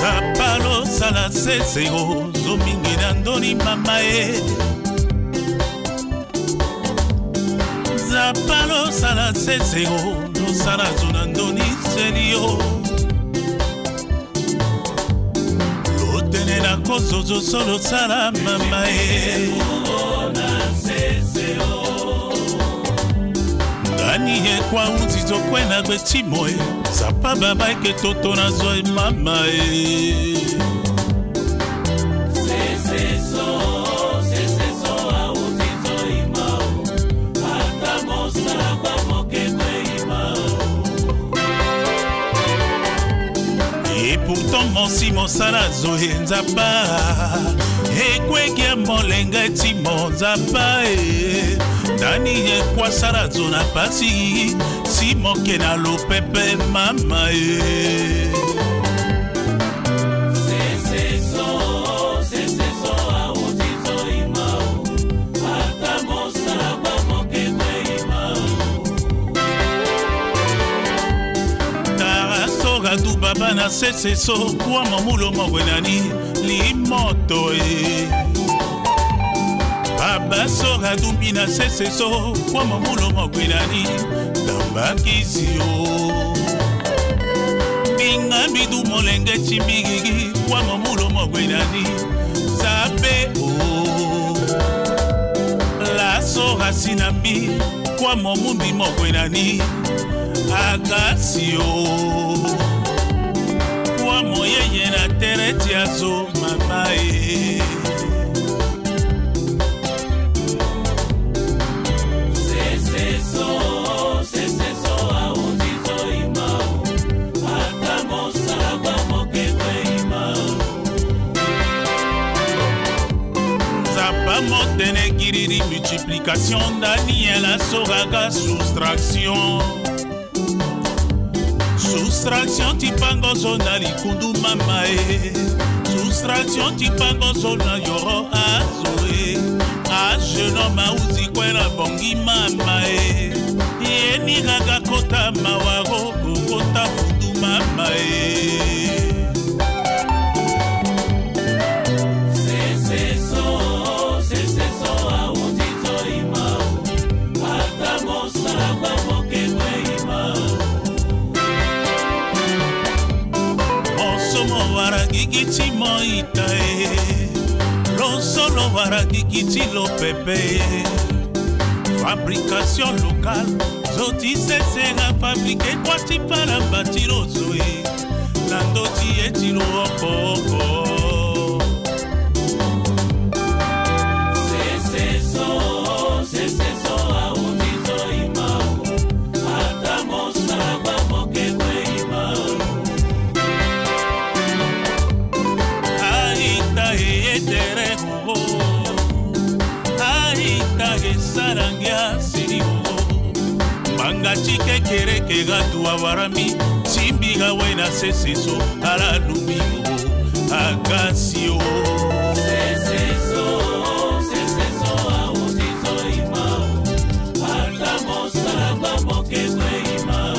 Zapalo sala sesego zomingi nandoni mama Zapalo sala sesego no sala zonandoni serio Lo tenera kosozo solo sala mama Ngani kwa unzizo kwena kwe chimoe Zapa baba ike toto na zoe mama Et pourtant mon simo sala zoe nzapa Ekwekia molenga timo nzapa Dani kwa sala zona pasi Simo kena lo pepe mama Du baba na sese so kwa mamulo mwenani li moto Baba so gadumbi na sese so kwa mamulo mwenani tambakizio Binga bidu molenge chimbigi kwa mamulo mwenani Zabe o La so hasinambi kwa mamumbi mwenani Agasio Moyeye na tereti azo mama Seseso auzizo imao Hata mosa kwa mokekwe imao Zapa motene kiriri multiplication Daniela sogaga soustraction Soustraction tipango zona likundu mama Soustraction tipango zona yoro azoe Ajeno mauzi kwena bongi mama Yeni gaga kota mawago kota fundu mama Seseso auzizo imao Hata mosa kwa mokekwe imao Waragigiti moita Lo solo waragigiti lo pepe Fabrication locale Zoti sesera fabrique Kwati para batiro zoe Nandoti etilo opoko Seseso auzizo imao Hata mosa kwa mokekwe imao Sarangia sirio Manga chike kereke gatu awarami Chimbiga wena seseso ala lumio Agasio Seseso auzizo imao Hata mosa kwa mokekwe imao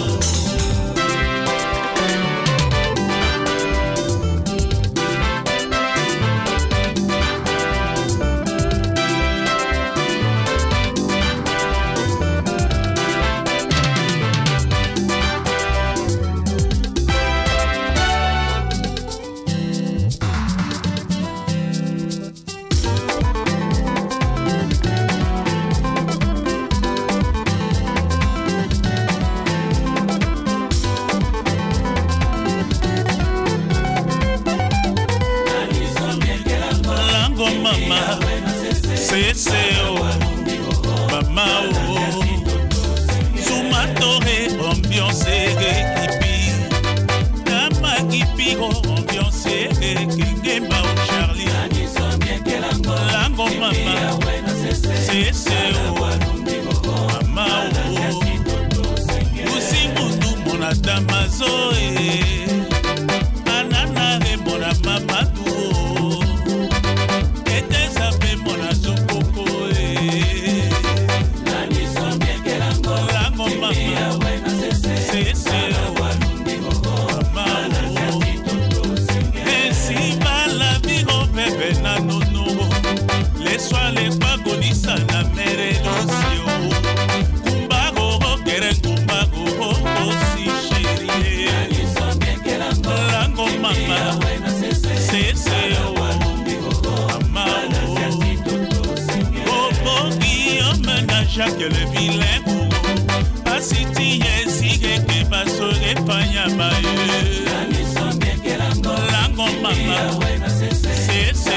Seseo mama o Sumatore ambiance ekipi Kama kipi ambiance Kengema o Charlie Lango mama Seseo mama o Usimudu mona damazoe Anana mona mama mama sese mama obogi omena Jacques le vilain asiti yesige ke basore fanya baye lango mama sese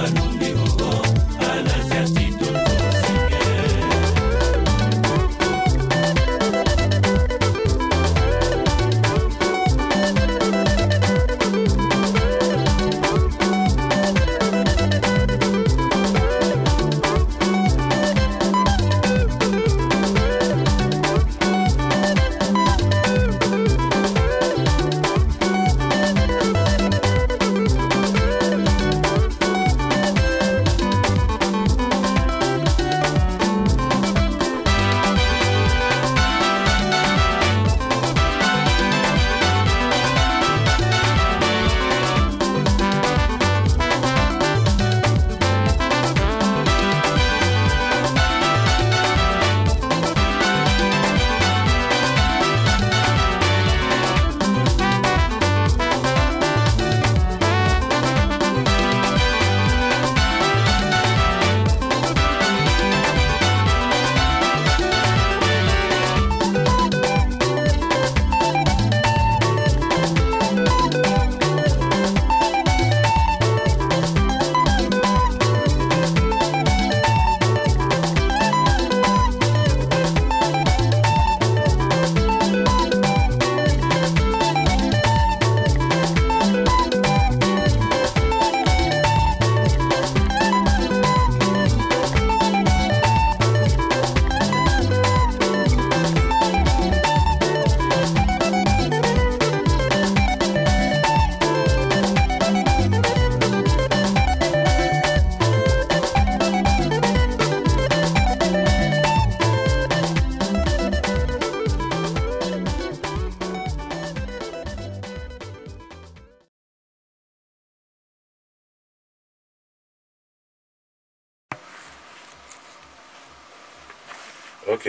Ok,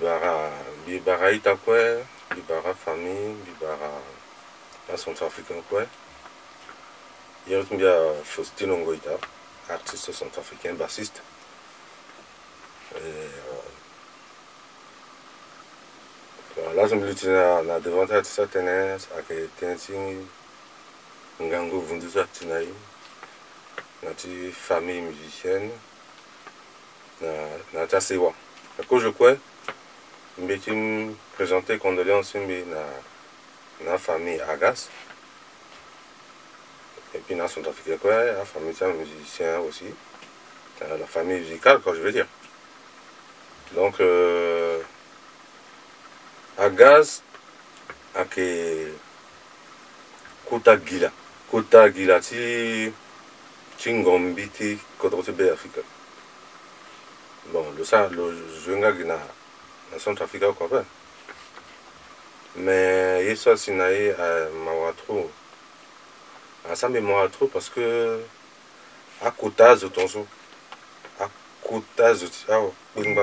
Bibara Itakwe, Bibara famille, Bibara la centrafricain quoi. Il y a aussi bien Faustino Ngoïta, artiste centrafricain, bassiste. Là, je me dis na devant artiste tennis, avec tennis, Ngango Vunduza Tinaï, notre famille musicienne, na Tasewa. Quand je crois, je me présenter condoléances à la famille Agas. Et puis dans la Centrafrique, la famille musicien aussi. La famille musicale, quoi, je veux dire. Donc, Agas, avec Kota Gila. Kota Gila, si Tingombiti, Kota Afrique. Bon, le jeune gars qui est en Centrafrique, quoi. Mais il y a ça, c'est trop. Ça me trop parce que à Kota, je t'en sou. À Kota, je t'en sou.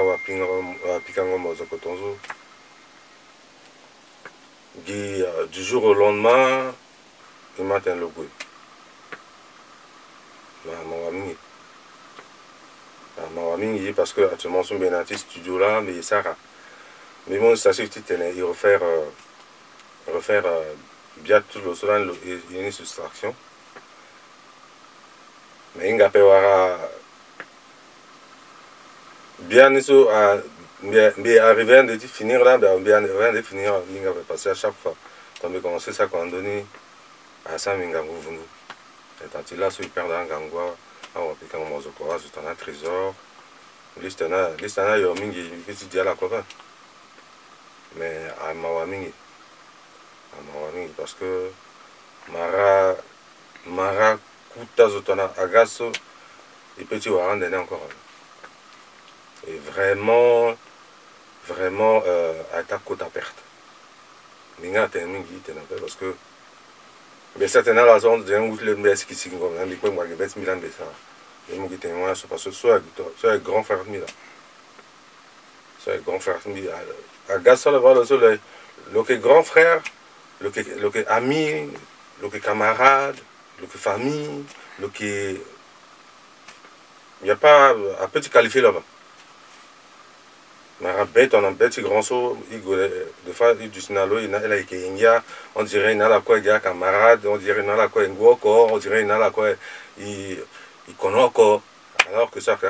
Du jour au lendemain, il m'a atteint le goût. Parce que actuellement son bien artiste studio là mais ça mais moi ça c'est il refaire bien tout le soir il y a une soustraction mais il a bien isso bien arrivé de finir là bien arrivé de finir il a passé à chaque fois quand on commencé ça quand on donné à ça mais ngango vundu et tant il a su perdre un gangwa on pique un mozoko juste un trésor liste na yo mingi petit dia la quoi mais à mawamingi parce que mara kuta zotona agaso et petit warande encore et vraiment attaque côte à perte minga mingi parce que mais certainement la zone de un le mes qui signe comme un peu moi que bête Milan de ça et mon qui témoin parce que soit grand frère Milan soit grand frère Milan à Gasol voir le soleil le grand frère le ami le camarade, le famille, le qui... Il n'y a pas un petit qualifié là-bas. Mais on a un petit grand saut, des fois, du Sinalo, il y a on dirait qu'il y a quoi, il y a camarade, on dirait qu'il y a quoi, il on dirait qu'il y a quoi, il connaît encore. Alors que ça,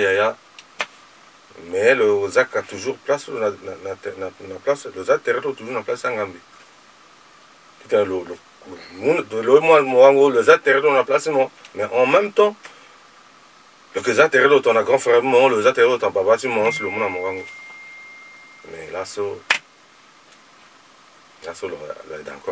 mais le ZAC a toujours place, le ZAC a toujours une place en Gambie. Le ZAC a une place, mais en même temps, le ZAC a ton grand frère, le ZAC a ton papa, c'est le monde à Morango. Mais là, c'est encore.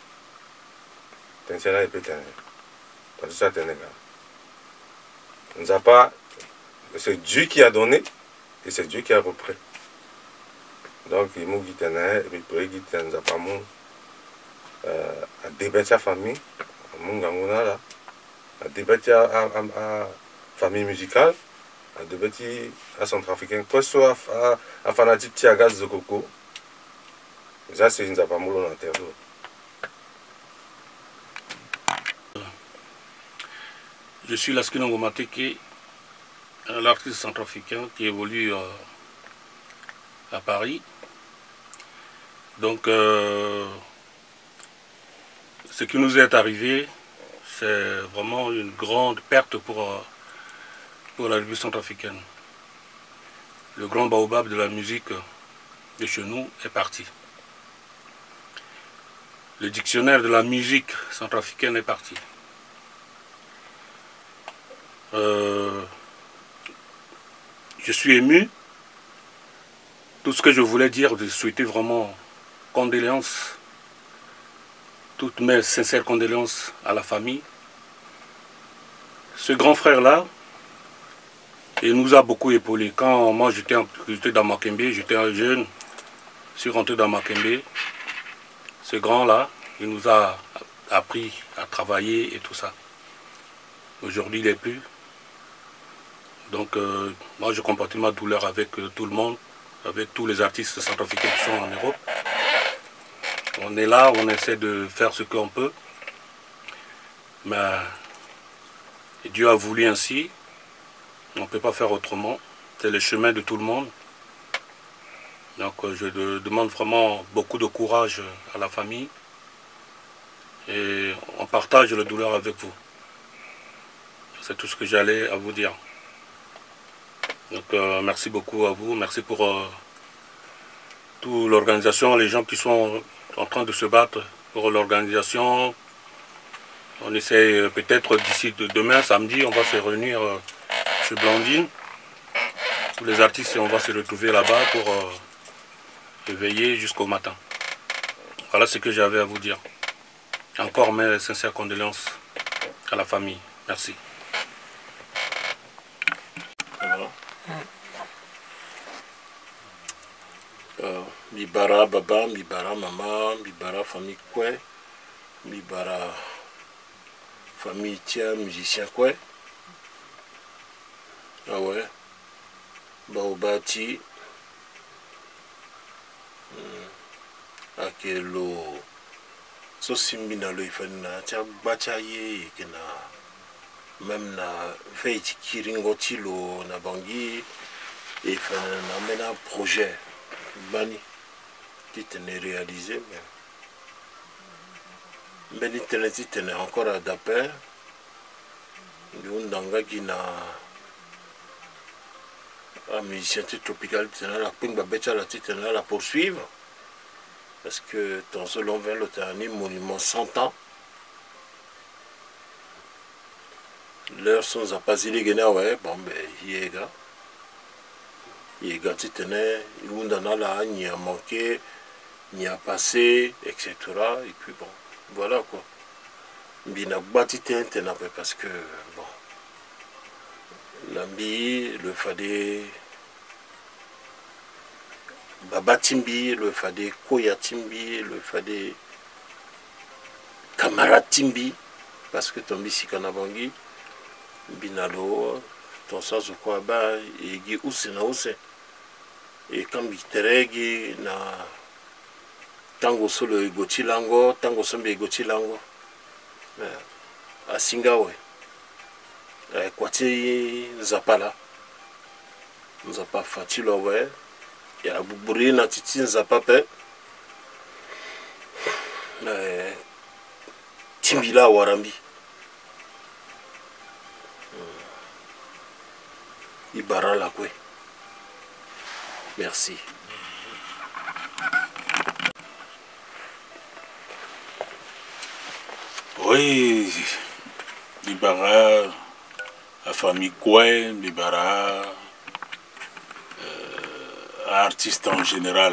C'est Dieu qui a donné et c'est Dieu qui a repris. Donc, il m'a dit à débattre sa famille, à débattre à famille musicale, à débattre à Centrafricain, que ce soit à fanatique de gaz de coco. Ça, c'est une zapamoule en terre. Je suis Laskino Ngomateke, l'artiste centrafricain qui évolue à Paris. Donc, ce qui nous est arrivé, c'est vraiment une grande perte pour la République centrafricaine. Le grand baobab de la musique de chez nous est parti. Le dictionnaire de la musique centrafricaine est parti. Je suis ému. Tout ce que je voulais dire, de souhaiter vraiment condoléances, toutes mes sincères condoléances à la famille. Ce grand frère-là, il nous a beaucoup épaulés. Quand moi j'étais dans Makembe, j'étais un jeune, je suis rentré dans Makembe. Ce grand-là, il nous a appris à travailler et tout ça. Aujourd'hui, il n'est plus. Donc, moi, je compartis ma douleur avec tout le monde, avec tous les artistes centrafricains qui sont en Europe. On est là, on essaie de faire ce qu'on peut. Mais Dieu a voulu ainsi. On ne peut pas faire autrement. C'est le chemin de tout le monde. Donc, je demande vraiment beaucoup de courage à la famille. Et on partage la douleur avec vous. C'est tout ce que j'allais à vous dire. Donc merci beaucoup à vous, merci pour toute l'organisation, les gens qui sont en train de se battre pour l'organisation. On essaie peut-être d'ici demain, samedi, on va se réunir chez Blandine. Tous les artistes, on va se retrouver là-bas pour veiller jusqu'au matin. Voilà ce que j'avais à vous dire. Encore mes sincères condoléances à la famille. Merci. Mibara baba, Mibara maman, Mibara famille Kwe, Mibara famille Tia, musicien Kwe. Ah ouais. Baobati. Akelo. So simbi na lo ifana tia bacha ye kena. Même na veille kiringo tilo na bangi. Et na mena projet. Bani. Qui tenait réalisé, mais il tenait encore à Dapper. Ndanga qui n'a un musicien tropical, la Pimba Becha la poursuivre. Parce que dans ce long vers le dernier monument 100 ans, l'heure sans à pas il est ouais, bon ben il est gars. Il est gars, tu tenais, il y a manqué. Il y a passé, etc. Et puis bon, voilà quoi. Bina bati parce que bon, l'ambi, le fadé, baba timbi, le fadé koya timbi, le fadé camarade timbi, parce que ton bisi kanabangi, binalo, ton sens quoi bah, et gi ousena ouse, et quand biteregi na tango solo egoti lango, tango sombe egoti lango. à Singawe. Kwati Zapala. Nzapa Fatilo, ouais. Il y a la Boubouri, Natiti, Nzapape. Timbila Warambi. Ibara Lakwe. Merci. Oui, Ibara, la famille Koué, Ibara, artiste en général.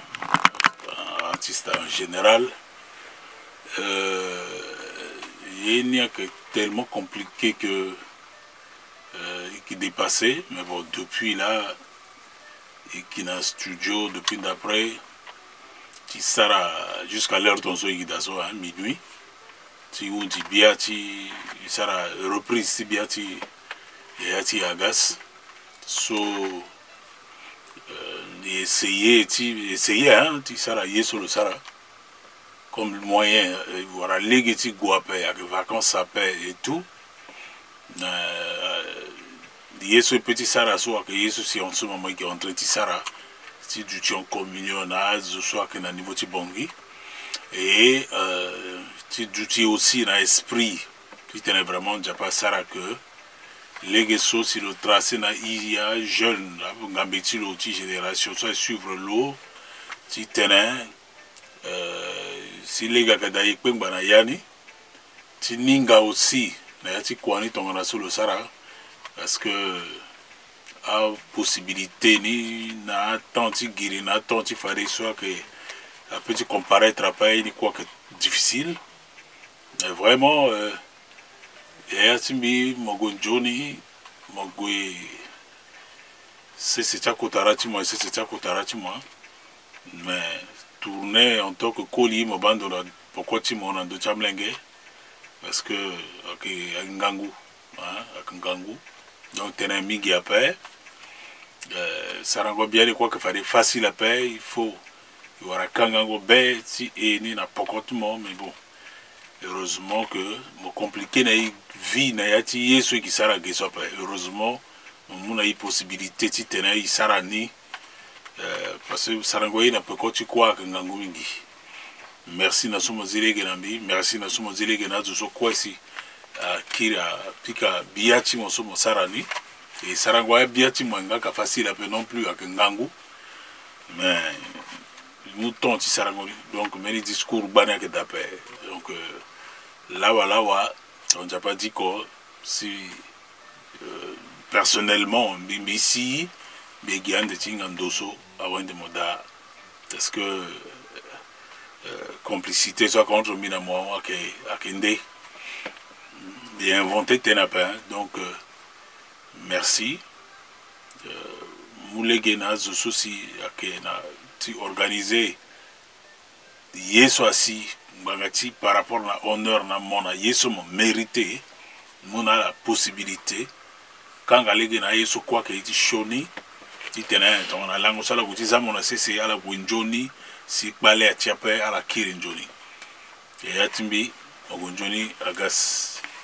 Il n'y a que tellement compliqué que qui dépassait, mais bon, depuis là, et qui n'a studio, depuis d'après, qui sera jusqu'à l'heure dont on minuit, si on dit bien, il sera reprise si bien, il agas, so essayer, hein, il sera sur le Sara, comme le moyen, voilà, les petits guapes, avec vacances à paix et tout. Yesu petit Sara soit que Yesu si en ce moment qui est en train de Sara si du tiens communion à soit que na niveau tibongi et si du tiens aussi dans l'esprit qui tenait vraiment déjà pas Sara que les gesso si le tracé na il y a jeune ngambeti l'autre génération soit suivre l'eau si tenait si les gars kadaï kwemba na yani si ninga aussi na yati kwani tongana sur le Sara. Parce que la possibilité ni na tanti guéri na tanti fare soit que la petite comparaître après ni quoi que difficile mais vraiment et atimbi mogonjoni mogwe c'est kotarati moi mais tourner en tant que colis mo bando pourquoi tu m'en de chamlenge parce que ok ngangu hein ak ngangu. Donc, tu as un migi à paix. Ça rend bien de quoi que faire facile à paix. Il faut. Il y aura kangango bé si et ni na pocotement mais bon. Heureusement que mon compliqué na vie na yati yesu qui sera gesso paix. Heureusement, on a eu possibilité si tenait il sera ni parce que ça rend na poko tu quoi que ngango mingi. Merci na sumo zile genambi. Merci na sumo zile genazo so quoi si. Kira pika biati moso mosarani et sarangwa biati mwanga ka facile à peu non plus avec ngangu mais nous tonti sarangoli donc mais les discours bana que d'après donc là on n'a pas dit quoi si personnellement ici begian de tingandoso avant de moda parce que complicité soit contre mina moi akende et inventé Tenapin, donc merci. Moulegena Zososi a organisé Yeso assis par rapport à l'honneur na mona Yeso mérité, mon a la possibilité quand Galegena Yeso quoi que dit Shoni, dit tenait on a langue ça la goutiza mon c'est à la Winjoni, si balé à Tiapé à la Kirinjoni. Et Atimbi, Ogunjoni Agas.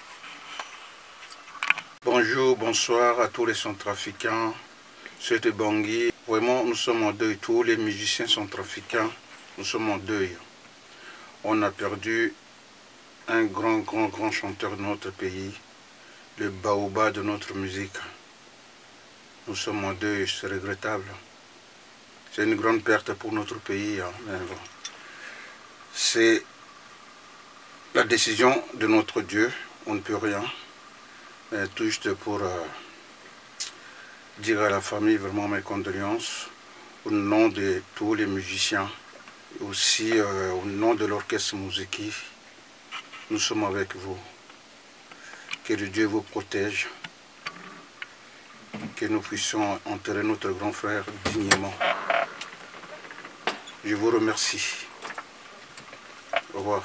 Bonjour, bonsoir à tous les centrafricains, ceux de Bangui. Vraiment, nous sommes en deuil. Tous les musiciens centrafricains, nous sommes en deuil. On a perdu un grand chanteur de notre pays, le baobab de notre musique. Nous sommes en deuil, c'est regrettable. C'est une grande perte pour notre pays. Hein, mais bon. C'est la décision de notre Dieu, on ne peut rien. Tout juste pour dire à la famille vraiment mes condoléances au nom de tous les musiciens et aussi au nom de l'orchestre Mouziki. Nous sommes avec vous. Que le Dieu vous protège. Que nous puissions enterrer notre grand frère dignement. Je vous remercie. Au revoir.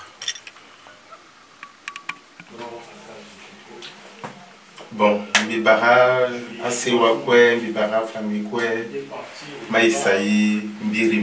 Bon, Mbibara, Asewa Kwe, Mbibara Famille Kwe, Maïsaï,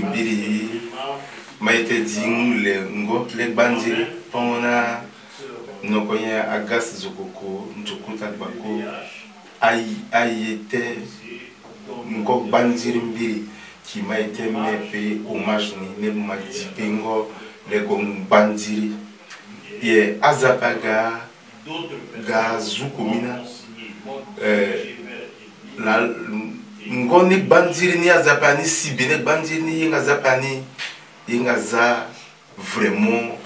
Mbiri, Maïte Ding, les Bandi, Pona, Nokoye Agas Zokoko, Njokuta Bako, Ayete, Ngok Bandirimbi, qui m'a été fait hommage, ne m'a dit Pingo, les Gong Bandiri. Et Azapaga, Gazukumina, Ngoni Bandiri ni Azapani, Sibine Bandiri ni Azapani, Ingaza vraiment.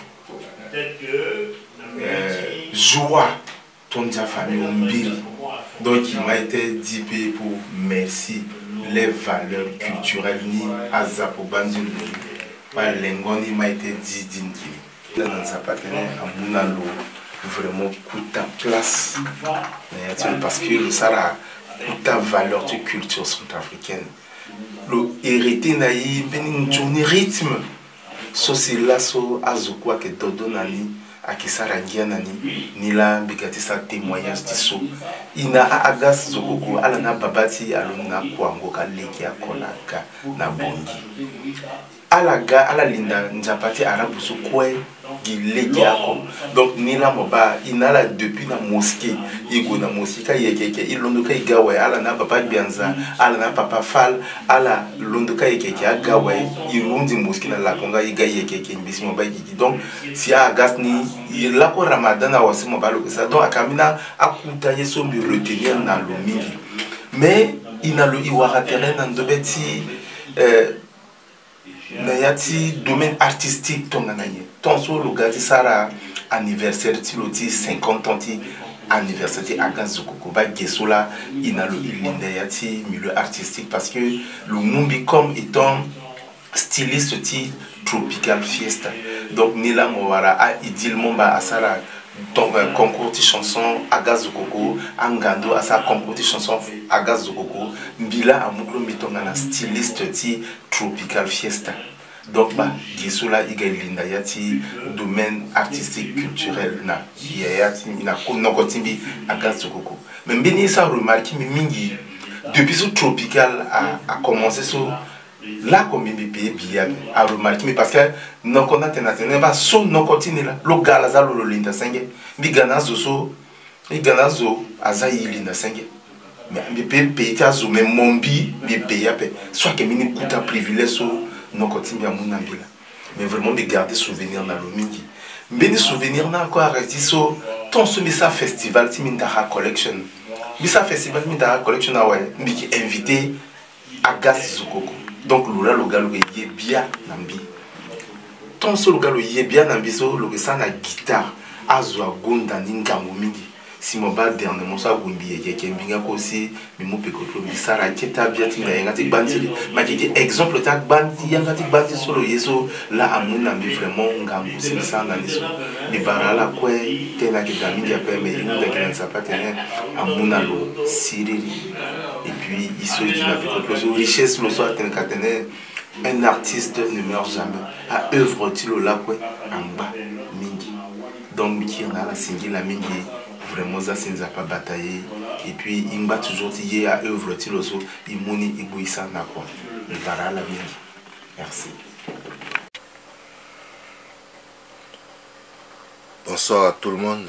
Joie ton famille Mbiri. Donc il m'a été dit pour merci les valeurs culturelles ni azapo bandu par l'engoni m'a été dit d'inki dans sa partenaire à Mounalo vraiment coûta place parce que le Sahara coûta valeur de culture centrafricaine le hérité naï benin journée rythme so c'est là so azokwa que dodo nani akisara ngianani nila bigati sa témoignage tiso ina Agas Zokoko ala na babati alona kwango kaleki akolaka na bongi alaga ala linda njapati arabu so kwe gileki ako donc nila moba inala depuis na mosquée igo na mosika yekeke ilondoka igawe ala na papa bianza ala na papa fal ala londoka yekeke agawe irundi mosquée na la konga iga yekeke mbisi moba gigi donc si Agas ni la ko ramadan a wasi moba lo ça donc akamina akuta yeso mi retenir na lo mingi mais inalo iwara terrain na ndobeti Nayati domaine artistique tonganaye. Tonso le gati sara anniversaire ti loti 50 ans ti anniversaire ti Agas Zokoko ba gesola inalo ilinda yati milieu artistique parce que le Mumbi comme étant styliste ti tropical fiesta. Donc nila mowara a idil momba asara donc concours de chanson Agas Zokoko angando à sa concours de chanson Agas Zokoko mbila amuklo mitongana styliste ti tropical fiesta donc bah gisola igalinda yati domaine artistique culturel na yati na konokotimbi Agas Zokoko mais mbini ça remarqué mingi depuis ce tropical a commencé so là comme il pays bien a remarqué mais parce que non qu'on a tenu pas so non continue là le gars là le linda sangue bigana zo iganazo azayi linda sangue mais mi pays tazo mais mombi mi pays après soit que mini kuta privilège so non continue à mon ambila mais vraiment de garder souvenir dans le mingi mbeni souvenir na ko arrêté so ton ce misa festival timindara collection misa festival timindara collection a ouais mbiki invité Agas Zokoko. Donc le galo est bien nambi. Ton seul galo est bien nambi so le ça na guitare azwa gonda ningango mingi. Si mon bas dernièrement ça gumbi et que mbinga ko si mimo pekotlo bisara keta bien tinga ngati bandi ma ki exemple ta bandi ngati bandi solo yeso la amuna nambi vraiment ngango c'est ça na niso ni barala kwe tena ki gaminga pe mais il ne peut pas tenir amuna lo siriri. Et puis, il se dit la richesse, le soir, un artiste ne meurt jamais. À œuvre-t-il au lac, en bas, mingi. Donc, Miki, on a la singi, la mingi, vraiment, ça, ne nous a pas bataillé. Et puis, il m'a toujours dit, à œuvre-t-il au soir, il mouni, il bouille ça, n'a quoi. Le bara, la mingi. Merci. Bonsoir à tout le monde.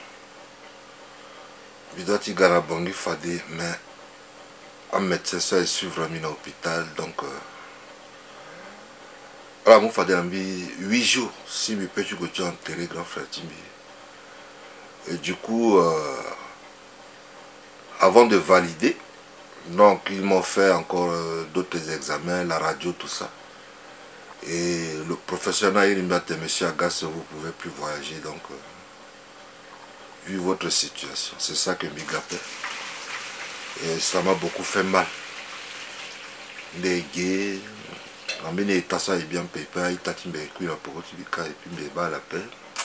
Bidoti Garabongi Fadi, mais un médecin soit suivre à l'hôpital, donc voilà, moi fallait 8 jours si mes petits côtés enterré grand frère Timbi. Et du coup, avant de valider, donc ils m'ont fait encore d'autres examens, la radio, tout ça. Et le professeur il m'a dit, monsieur Agas, vous ne pouvez plus voyager, donc vu votre situation, c'est ça que je gâtais. Et ça m'a beaucoup fait mal. Les gays, en bien état ça est bien payé, il t'a dit mais la politique et puis mais la paix.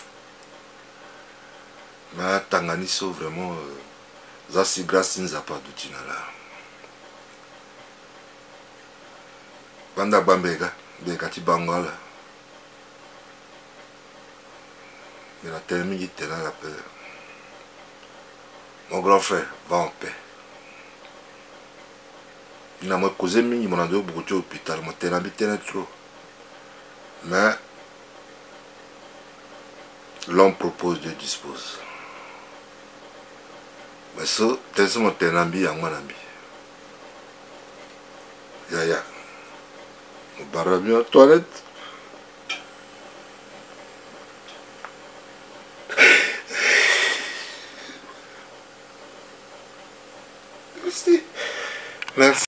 Mais Tanganiso vraiment, ça c'est grâce à pas d'outil là. Banda Bambega, Bekati Bangola. Mais la termine était là la paix. Mon grand frère va en paix. Il n'a pas causé mini mon ando beaucoup de hôpital, mon terrain trop. Mais l'homme propose, Dieu dispose. Mais ça, c'est mon tenambi à mon ami. Ya. Barabi en toilette. Merci.